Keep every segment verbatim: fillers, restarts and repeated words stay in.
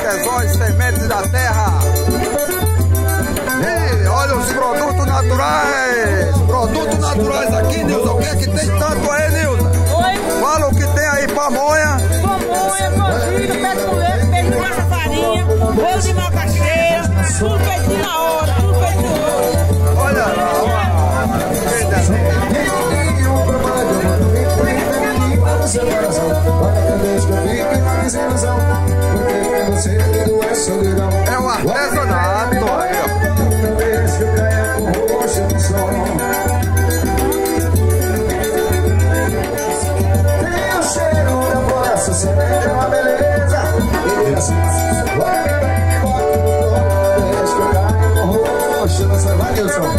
Quezóis, sementes da terra. E olha os produtos naturais. Produtos naturais aqui, Nilza. O que é que tem tanto aí, Nilza? Oi. Fala o que tem aí, pamonha. Pamonha, cozido, pé com leite, pé de massa, farinha, bolo de macaxeira, tudo feito na hora, tudo feito hoje. Olha lá, olha. É o artesanato aí, ó. Tem o cheiro da floresta, semente é uma beleza. E assim, deixa eu cair no roxo. Você vai, Nilson.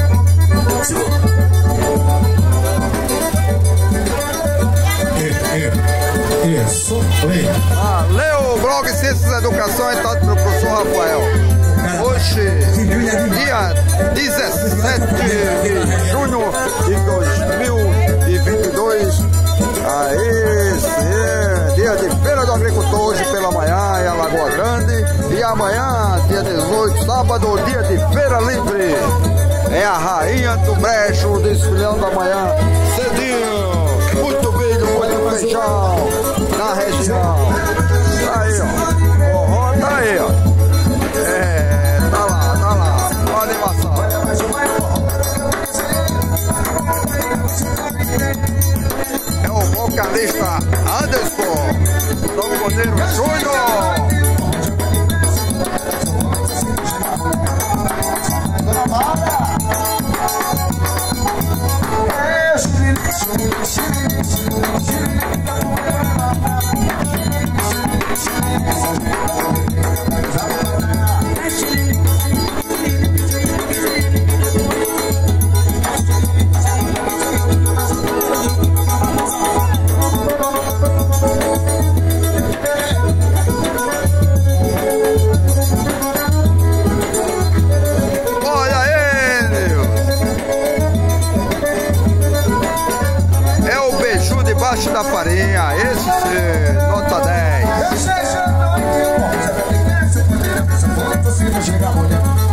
Isso, play. Ah, leu o blog Ciências e Educação e tal do professor Rafael. Hoje, dia dezessete de junho de dois mil e vinte e dois. Aí sim, dia de Feira do Agricultor, hoje pela manhã em Alagoa Grande. E amanhã, dia dezoito, sábado, dia de Feira Livre. É a rainha do brecho, desfilando da manhã, cedinho. Muito milho, muito feijão na região. Tá aí, ó. Forró tá aí, ó. É, tá lá, tá lá. Olha a animação. É o vocalista Anderson, Sanfoneiro Júnior. Debaixo da farinha, esse sim, nota dez. Eu sei,